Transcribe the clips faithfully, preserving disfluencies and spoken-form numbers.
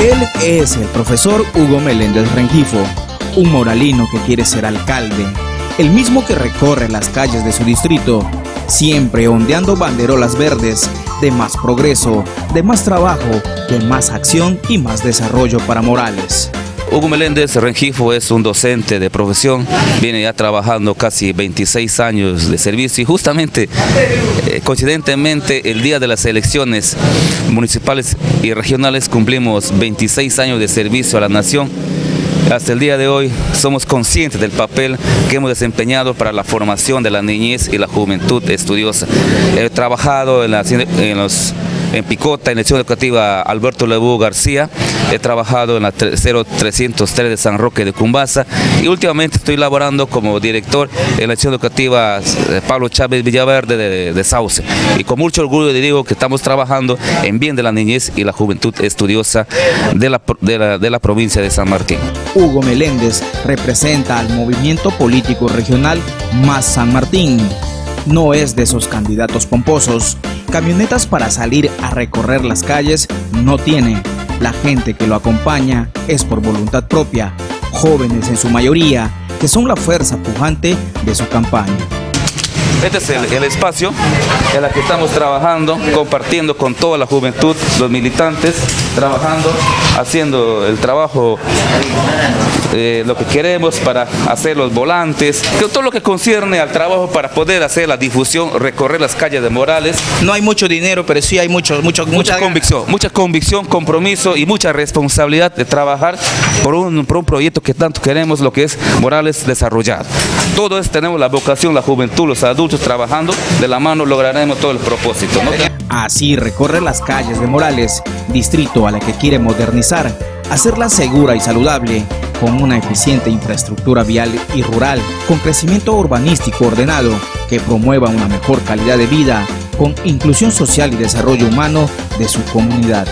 Él es el profesor Hugo Meléndez Rengifo, un moralino que quiere ser alcalde, el mismo que recorre las calles de su distrito, siempre ondeando banderolas verdes de más progreso, de más trabajo, de más acción y más desarrollo para Morales. Hugo Meléndez Rengifo es un docente de profesión, viene ya trabajando casi veintiséis años de servicio y justamente, eh, coincidentemente, el día de las elecciones municipales y regionales cumplimos veintiséis años de servicio a la nación. Hasta el día de hoy somos conscientes del papel que hemos desempeñado para la formación de la niñez y la juventud estudiosa. He trabajado en, la, en los... en Picota, en la Lección Educativa Alberto Lebu García, he trabajado en la cero trescientos tres de San Roque de Cumbasa y últimamente estoy laborando como director en la Lección Educativa Pablo Chávez Villaverde de, de, de Sauce. Y con mucho orgullo digo que estamos trabajando en bien de la niñez y la juventud estudiosa de la, de la, de la provincia de San Martín. Hugo Meléndez representa al movimiento político regional Más San Martín. No es de esos candidatos pomposos. Camionetas para salir a recorrer las calles no tiene. La gente que lo acompaña es por voluntad propia, jóvenes en su mayoría, que son la fuerza pujante de su campaña. Este es el, el espacio en el que estamos trabajando, compartiendo con toda la juventud, los militantes, trabajando, haciendo el trabajo, eh, lo que queremos para hacer los volantes, todo lo que concierne al trabajo para poder hacer la difusión, recorrer las calles de Morales. No hay mucho dinero, pero sí hay mucho, mucho, mucha, mucha convicción, mucha convicción, compromiso y mucha responsabilidad de trabajar por un, por un proyecto que tanto queremos, lo que es Morales desarrollado. Todos tenemos la vocación, la juventud, los adultos, trabajando de la mano lograremos todo el propósito, ¿no? Así recorre las calles de Morales, distrito a la que quiere modernizar, hacerla segura y saludable, con una eficiente infraestructura vial y rural, con crecimiento urbanístico ordenado, que promueva una mejor calidad de vida, con inclusión social y desarrollo humano de su comunidad.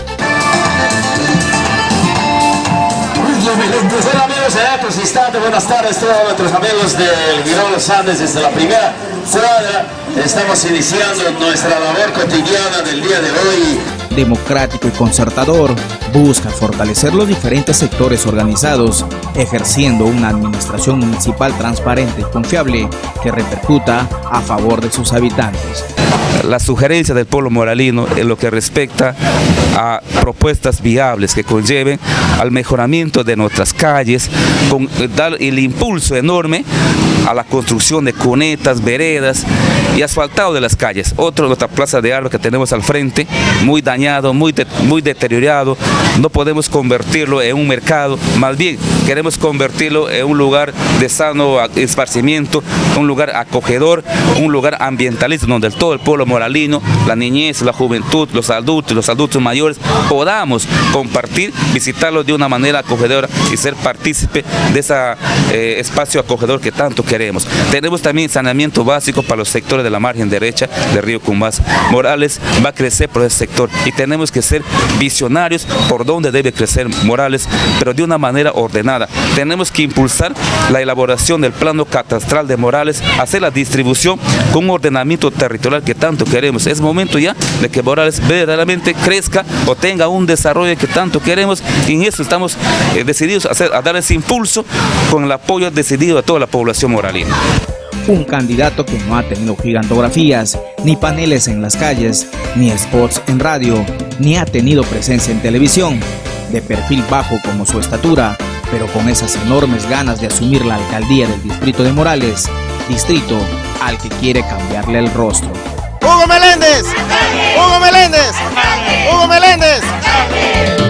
Hola amigos de Ecos Instante, buenas tardes a todos nuestros amigos del Girón Los Andes desde la primera cuadra. Estamos iniciando nuestra labor cotidiana del día de hoy. Democrático y concertador, busca fortalecer los diferentes sectores organizados, ejerciendo una administración municipal transparente y confiable que repercuta a favor de sus habitantes. La sugerencia del pueblo moralino en lo que respecta a propuestas viables que conlleven al mejoramiento de nuestras calles, con dar el impulso enorme a la construcción de cunetas, veredas y asfaltado de las calles. Otro, nuestra plaza de árboles que tenemos al frente, muy dañado, muy, de, muy deteriorado, no podemos convertirlo en un mercado, más bien queremos convertirlo en un lugar de sano esparcimiento, un lugar acogedor, un lugar ambientalista donde todo el pueblo moralino, la niñez, la juventud, los adultos, los adultos mayores, podamos compartir, visitarlo de una manera acogedora y ser partícipe de ese eh, espacio acogedor que tanto queremos. Tenemos también saneamiento básico para los sectores de la margen derecha del río Cumbasa. Morales va a crecer por ese sector y tenemos que ser visionarios por donde debe crecer Morales, pero de una manera ordenada. Tenemos que impulsar la elaboración del plano catastral de Morales, hacer la distribución con un ordenamiento territorial que tanto queremos. Es momento ya de que Morales verdaderamente crezca o tenga un desarrollo que tanto queremos, y en eso estamos eh, decididos a, hacer, a dar ese impulso con el apoyo decidido de toda la población moralina. Un candidato que no ha tenido gigantografías, ni paneles en las calles, ni spots en radio, ni ha tenido presencia en televisión, de perfil bajo como su estatura, pero con esas enormes ganas de asumir la alcaldía del distrito de Morales, distrito al que quiere cambiarle el rostro. ¡Hugo Meléndez! ¡Hugo Meléndez! ¡Hugo Meléndez!